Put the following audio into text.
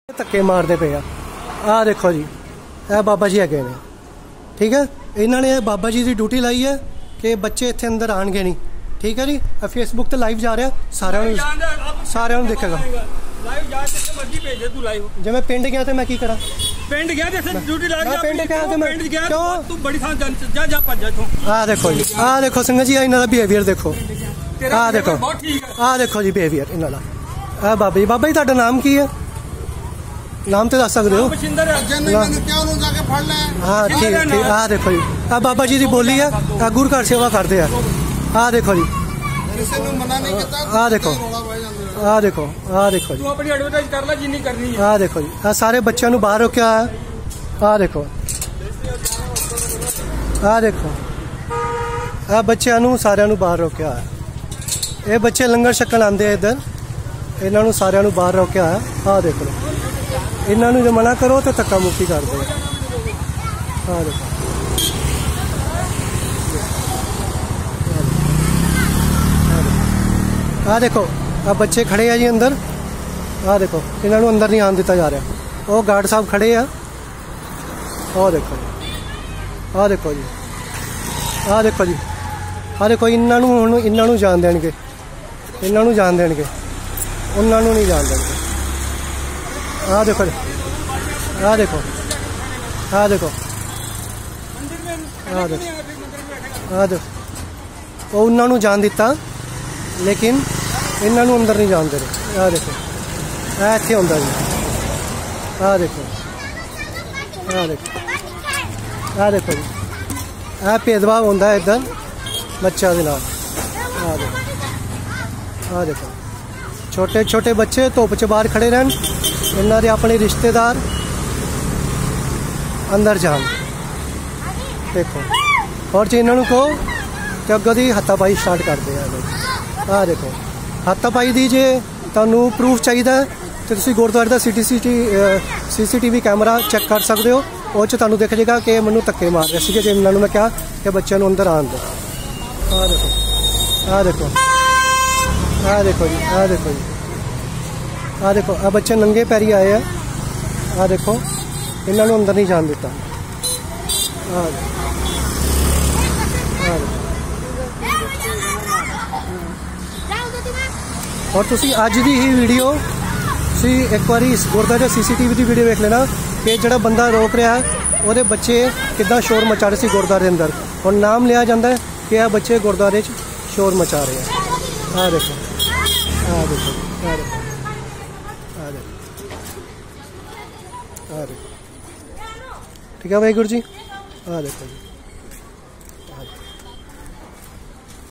धक्के मारते पे आ देखो जी, यह बाबा जी है ने, ठीक है। इन्होंने बाबा जी की ड्यूटी लाई है कि बच्चे इतने अंदर आएंगे नहीं, ठीक है जी। फेसबुक तो लाइव जा रहा, सारे देखेगा। जब मैं पिंड गया तो मैं की करा, पिंड गया ड्यूटी ला पिंड गया तो मैं क्यों तू बड़ी थां जा जा भज इथों। आ देखो जी, आ देखो संगत जी, इन्हों का बिहेवियर देखो, आ देखो, आ देखो जी बिहेवियर इन्हों का। आ बाबा जी, बाबा जी तुहाडा नाम की है? नाम तो दस सकते हो? हाँ ठीक ठीक। आ देखो जी, आ बाबा जी की बोली है, आ गुरु घर सेवा करते हैं। आ देखो जी, आ देखो, आ देखो, आ देखो जी, आ देखो जी, आ सारे बच्चों को बाहर रोकया है। आ देखो, आ देखो, आ बच्चों सारे बाहर रोकया है। ये बच्चे लंगर छकन आते इधर, इन्हों सारे बाहर रोकया है। आ देखो, इन्हों जो मना करो तो धक्का मुक्की कर दो। आ देखो, आ देखो, आ बच्चे खड़े हैं जी अंदर। आ देखो, इन्हों अंदर नहीं आने दिता जा रहा। वो गार्ड साहब खड़े हैं। आ देखो, आ देखो जी, आ देखो जी, आ देखो, इन्हों जान देंगे, इन्हों जान देंगे, उन्होंने नहीं जान देंगे। आ देखो, आ देखो, आ देखो, आ देखो, आ देखो, वो उन्होंने जान दिता लेकिन इन्हों अंदर नहीं जान दे रहे। आ देखो, इतने होंगे जी। आ देखो, आ देखो, आ देखो जी, यह भेदभाव होंगे इधर बच्चों के नाल। आ देखो, आ देखो, छोटे छोटे बच्चे धुप च बाहर खड़े रहन, इन्हों के अपने रिश्तेदार अंदर जान। देखो, और जी इन्हों कहो कि अगों की हत्थापाई स्टार्ट करते हैं। आ देखो, हत्थापाई की जे तुहानू प्रूफ चाहिए तो तुसीं गुरुद्वारे का CCTV कैमरा चैक कर सकते हो। वो तुहानू दिख जाएगा कि मैनू धक्के मार रहे थे, जो इन्होंने मैं कहा कि बच्चों को अंदर आने दो। आ देखो, आ देखो, आ देखो जी, आ देखो जी, आ देखो, आ बच्चे नंगे पैरी आए हैं। आ देखो, इन्हों अंदर नहीं जान दिता। आ देखो, आ देखो, और तुसी अज की ही वीडियो तुसी एक बार इस गुरुद्वारे CCTV की वीडियो देख लेना कि जो बंदा रोक रहा है वो बच्चे कितना शोर मचा रहे थे गुरुद्वारे अंदर, और नाम लिया जाता है कि यह बच्चे गुरुद्वारे शोर मचा रहे हैं। आ देखो, आ देखो, आ देखो, आ देखो, आ देखो, ठीक है वाहिगुरू जी। आ देखो जी।